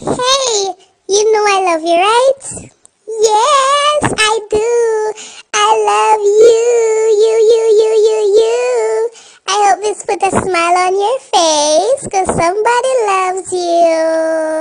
Hey, you know I love you, right? Yes, I do. I love you. You. I hope this put a smile on your face because somebody loves you.